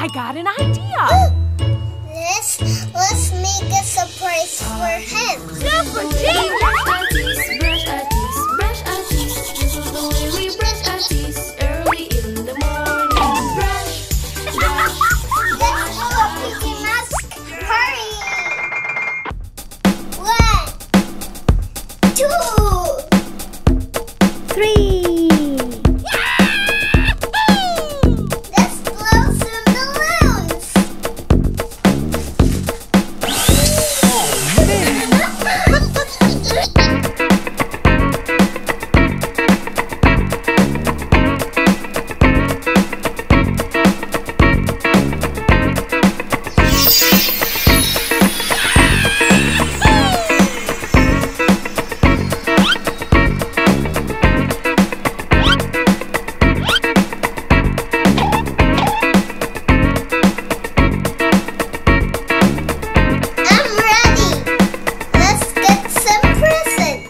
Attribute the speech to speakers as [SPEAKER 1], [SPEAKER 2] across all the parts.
[SPEAKER 1] I got an idea.
[SPEAKER 2] Let's make a surprise for him.
[SPEAKER 1] Super genius!
[SPEAKER 3] Brush our teeth, brush our teeth. This is the way we brush our teeth early in the morning. Brush, brush,
[SPEAKER 2] Let's do a piggy mask party. 1, 2, 3. Let's blow some balloons. I'm ready. Let's get some presents.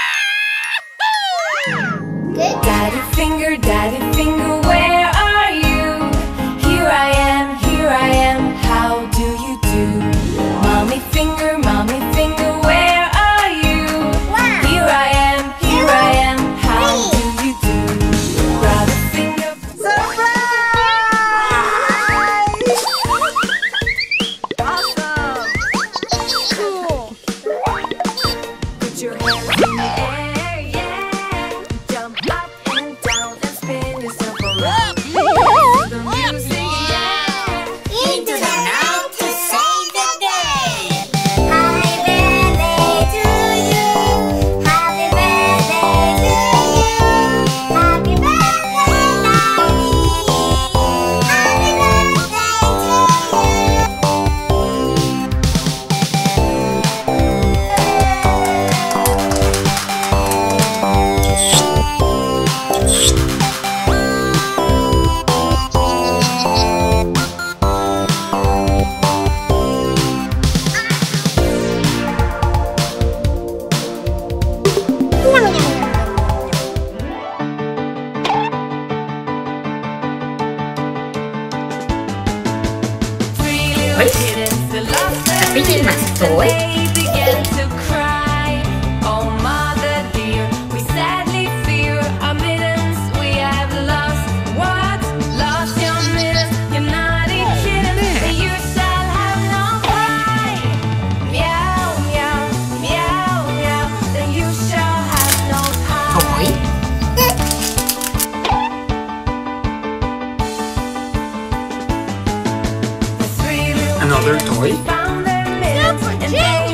[SPEAKER 2] Good.
[SPEAKER 3] Daddy finger, where are you? Here I am, how do you do? Mommy finger, where are you?
[SPEAKER 2] Wow.
[SPEAKER 3] Here I am, how do you do? Brother finger,
[SPEAKER 1] Awesome! Cool!
[SPEAKER 3] put your hands in the air, yeah. Jump up and down and spin yourself around. The music, yeah.
[SPEAKER 2] Into the night to save the day. Happy birthday to you. Happy birthday to you. Happy birthday, Daddy. Happy birthday
[SPEAKER 3] Three little kittens, they lost their mittens and they began to cry. Oh, mother dear, we sadly fear our mittens we have lost. What? Lost your mittens, you naughty kittens, and you shall have no cry. Meow, meow, meow, meow, then you shall have no pie. The three little
[SPEAKER 4] Another
[SPEAKER 3] kittens
[SPEAKER 4] toy?
[SPEAKER 3] found their mittens and they